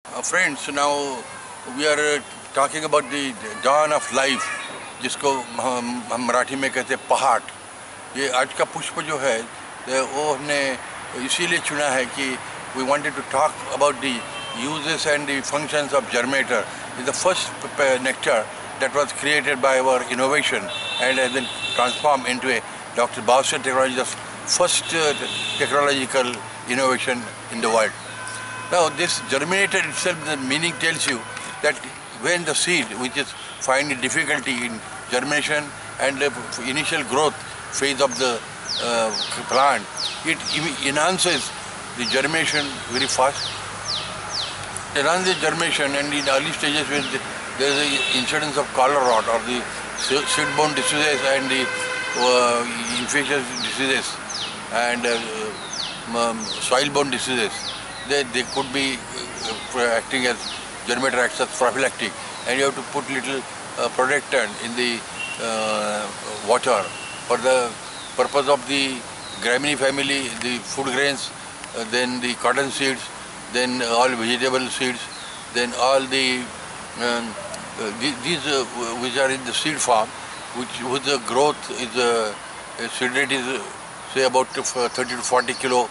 Friends, now we are talking about the dawn of life, जिसको हम मराठी में कहते हैं पहाट। ये आज का पुष्प जो है वो हमने इसीलिए चुना है कि we wanted to talk about the uses and the functions of germinator. It's the first nectar that was created by our innovation and then transformed into a Dr. Bowser technology, the first technological innovation in the world. Now this germinator itself, the meaning tells you that when the seed, which is finding difficulty in germination and the initial growth phase of the plant, it enhances the germination very fast. It enhances germination, and in early stages when there is an incidence of collar rot or the seed-borne diseases and the infectious diseases and soil-borne diseases, they could be acting as germinator acts as prophylactic, and you have to put little protectant in the water for the purpose of the Gramineae family, the food grains, then the cotton seeds, then all vegetable seeds, then all the these which are in the seed farm, which the growth is seed rate is say about 30 to 40 kilo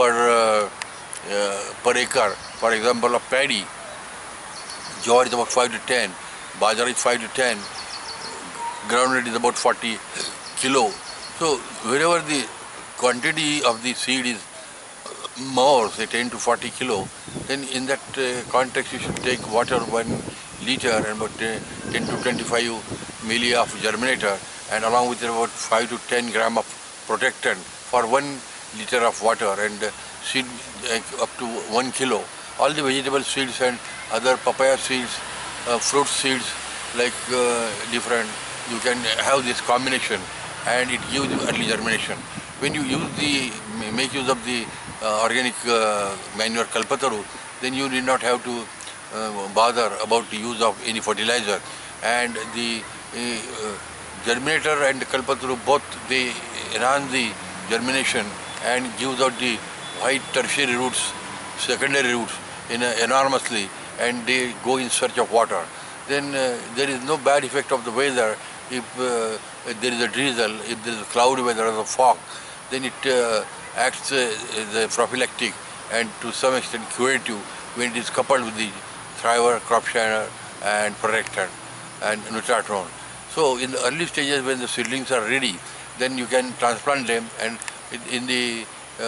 per acre. For example, of paddy, jowar is about 5 to 10, bajra is 5 to 10, groundnut is about 40 kilo. So wherever the quantity of the seed is more, say 10 to 40 kilo, then in that context you should take water 1 liter and about 10 to 25 milli of germinator, and along with about 5 to 10 gram of protectant for 1 liter of water, and seed up to 1 kilo. All the vegetable seeds and other papaya seeds, fruit seeds, like different, you can have this combination and it gives early germination. When you make use of the organic manure kalpataru, then you need not have to bother about the use of any fertilizer. And the germinator and kalpataru both, they enhance the germination and gives out the white tertiary roots, secondary roots enormously, and they go in search of water. Then there is no bad effect of the weather. If there is a drizzle, if there is a cloudy weather or a fog, then it acts as a prophylactic and to some extent curative when it is coupled with the thriver, crop shiner and protectant and nutratron. So in the early stages when the seedlings are ready, then you can transplant them, and in the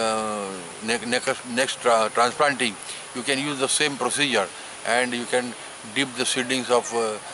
next transplanting you can use the same procedure, and you can dip the seedlings of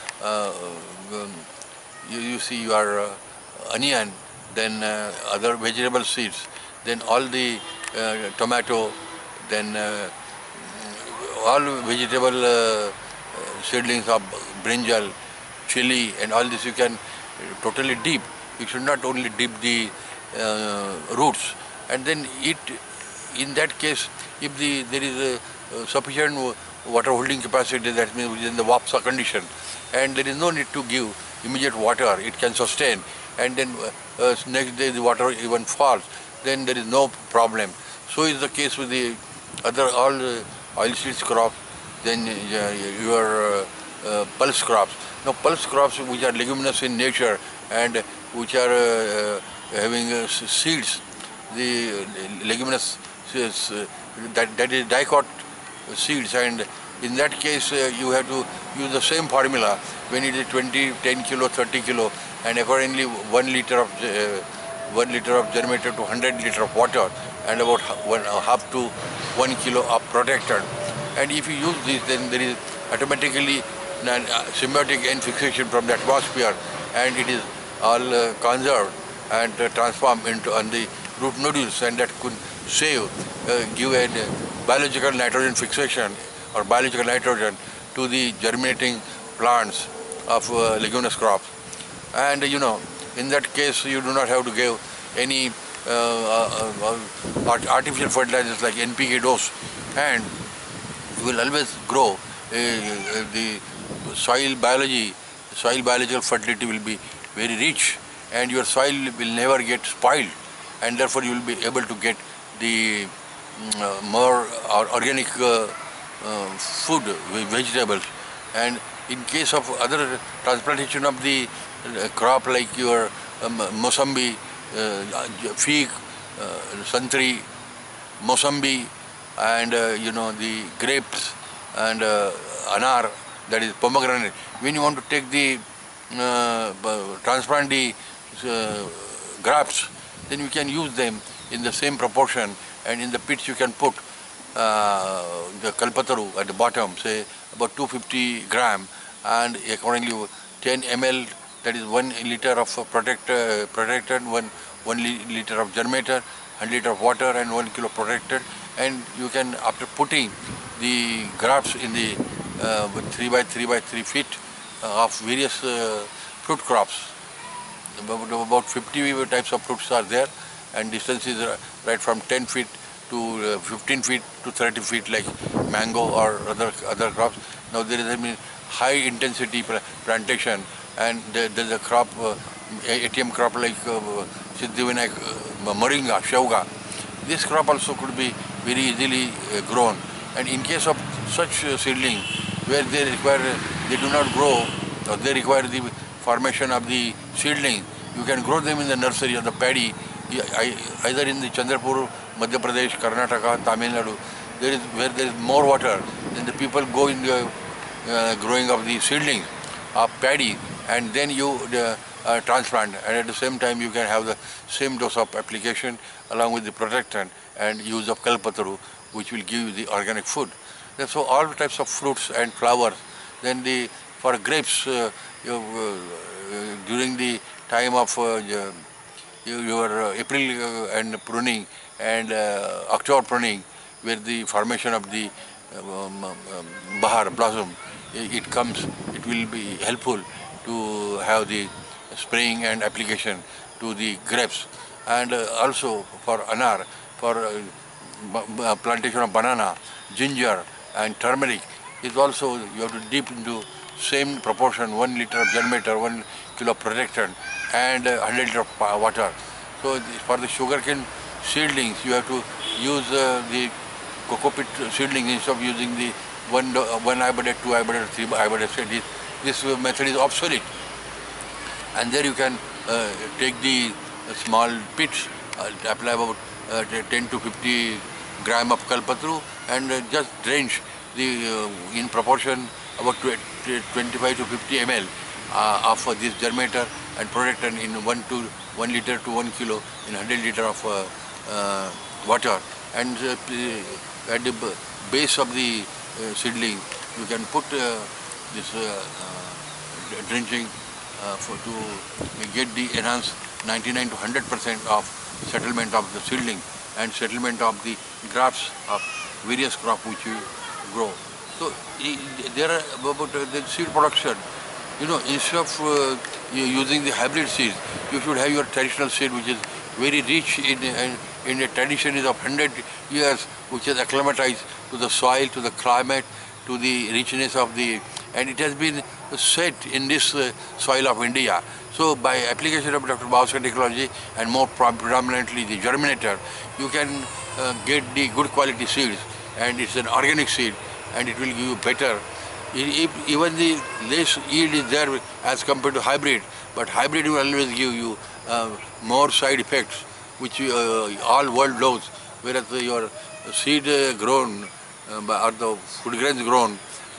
you see your onion, then other vegetable seeds, then all the tomato, then all vegetable seedlings of brinjal, chili, and all this you can totally dip. You should not only dip the roots, and then in that case, if there is a sufficient water holding capacity, that means within the WAPSA condition, and there is no need to give immediate water, it can sustain, and then next day the water even falls, then there is no problem. So is the case with the other all oilseeds crops, then your pulse crops. Now pulse crops which are leguminous in nature and which are having seeds, the leguminous that is dicot seeds, and in that case you have to use the same formula when it is 20, 10 kilo, 30 kilo, and accordingly 1 liter of germinator to 100 liter of water, and about half to 1 kilo of protectant. And if you use this, then there is automatically symbiotic end fixation from the atmosphere, and it is all conserved and transformed into on the root nodules, and that could give a biological nitrogen fixation or biological nitrogen to the germinating plants of leguminous crops. And in that case you do not have to give any artificial fertilizers like NPK dose, and you will always grow. The soil biological fertility will be very rich, and your soil will never get spoiled, and therefore you will be able to get the more organic food, vegetables. And in case of other transplantation of the crop like your Mosambie, fig, santri, Mosambie, and the grapes and anar, that is pomegranate. When you want to take the transplant the grafts, then you can use them in the same proportion, and in the pits you can put the kalpataru at the bottom, say about 250 gram, and accordingly 10 ml, that is 1 liter of protected, 1 liter of germator, 100 liter of water, and 1 kilo protected. And you can, after putting the grafts in the 3 by 3 by 3 feet of various fruit crops, about 50 types of fruits are there, and distances right from 10 feet to 15 feet to 30 feet, like mango or other crops. Now there is a high intensity plantation, and there's a crop, ATM crop like Siddhivinayak, moringa, shauga. This crop also could be very easily grown. And in case of such seedlings where they do not grow, or they require the formation of the seedling, you can grow them in the nursery or the paddy, either in the Chandrapur, Madhya Pradesh, Karnataka, Tamil Nadu. Where there is more water, then the people go in the growing of the seedlings of paddy, and then you transplant, and at the same time you can have the same dose of application along with the protectant and use of kalpataru, which will give you the organic food. So all types of fruits and flowers. Then for grapes, during the time of your April and pruning and October pruning, where the formation of the bahar, blossom, it comes, it will be helpful to have the spraying and application to the grapes. And also for anar, for plantation of banana, ginger and turmeric, is also you have to dip into same proportion, 1 liter of germator, 1 kilo of protectant, and 100 liter of water. So for the sugarcane seedlings, you have to use the cocoa pit seedlings instead of using the 1 iodide, 2 iodide, 3 iodide. This method is obsolete. And there you can take the small pits, apply about 10 to 50 gram of kalpataru, and just drench the in proportion about 25 to 50 ml of this germator and protectant in 1 liter to 1 kilo in 100 liter of water. And at the base of the seedling, you can put this drenching to get the enhanced 99 to 100% of settlement of the seedling and settlement of the grafts of various crops which you grow. So there are about the seed production. Instead of using the hybrid seeds, you should have your traditional seed, which is very rich in a tradition of 100 years, which is acclimatized to the soil, to the climate, to the richness of the, and it has been set in this soil of India. So by application of Dr. Bhavskar technology and more predominantly the germinator, you can get the good quality seeds, and it's an organic seed, and it will give you better. Even the less yield is there as compared to hybrid, but hybrid will always give you more side effects, which all world knows, whereas your seed grown or the food grains grown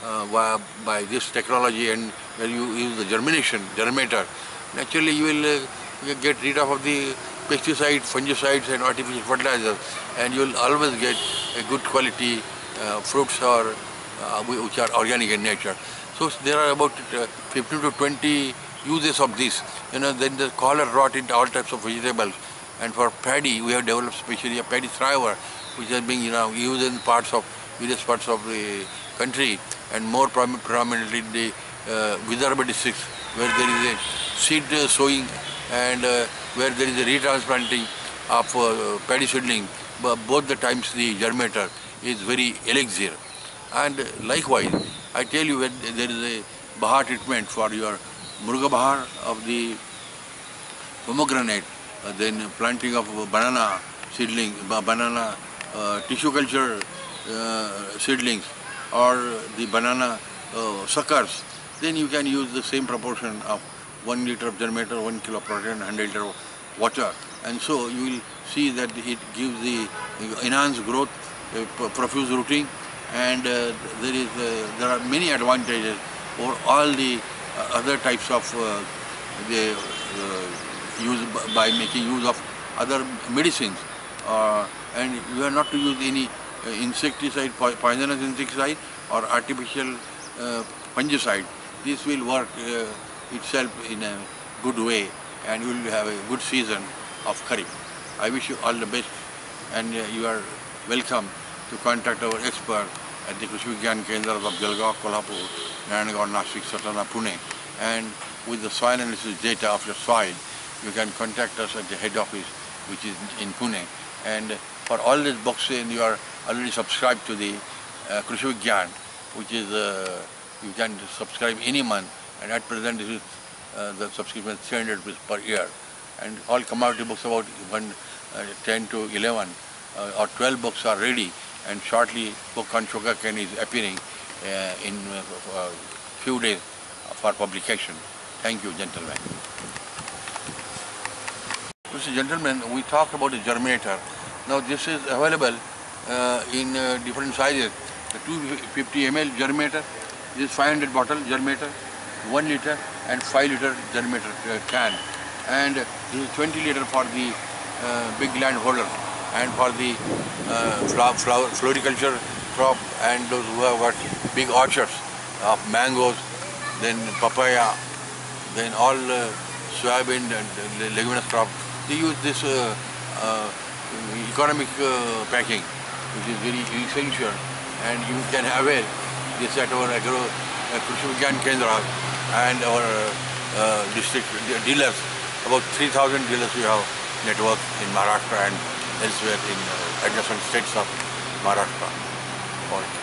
by this technology, and when you use the germator, naturally you will get rid of the pesticides, fungicides and artificial fertilizers, and you will always get a good quality fruits or which are organic in nature. So there are about 15 to 20 uses of this. Then the collar rot into all types of vegetables. And for paddy, we have developed specially a paddy thriver, which has been used in various parts of the country, and more prominently in the Vidarbha districts, where there is a seed sowing and where there is a retransplanting of paddy seedling. But both the times the germator is very elixir. And likewise, I tell you, when there is a bahar treatment for your Muruga bahar of the pomegranate, then planting of banana seedling, banana tissue culture seedlings, or the banana suckers, then you can use the same proportion of 1 liter of germinator, 1 kilo of protein, 100 liter of water. And so you will see that it gives the enhanced growth, profuse rooting, and there are many advantages over all the other types of the use by making use of other medicines. And you are not to use any insecticide, poisonous insecticide or artificial fungicide. This will work itself in a good way, and you will have a good season of Kharif. I wish you all the best, and you are welcome to contact our expert at the Krishi Vigyan Kendras of Jalgaon, Kolhapur, Narayanagar, Nashik, Satana, Pune. And with the soil analysis data of your soil, you can contact us at the head office, which is in Pune. And for all these books, you are already subscribed to the Krishi Vigyan, which is, you can subscribe any month, and at present this is the subscription is 300 rupees per year. And all commodity books about 10 to 11 or 12 books are ready, and shortly book on sugarcane is appearing in a few days for publication. Thank you, gentlemen. Mr. Gentlemen, we talked about the germinator. Now this is available in different sizes. The 250 ml germinator, this is 500 bottle germinator, 1 liter and 5 liter germinator can. And this is 20 liter for the big land holder, and for the floriculture crop and those who have got big orchards of mangoes, then papaya, then all soybean and leguminous crop. They use this economic packing, which is very essential, and you can avail this at our Krishi Vigyan Kendra and our district dealers. About 3,000 dealers we have network in Maharashtra and elsewhere in adjacent states of Maharashtra.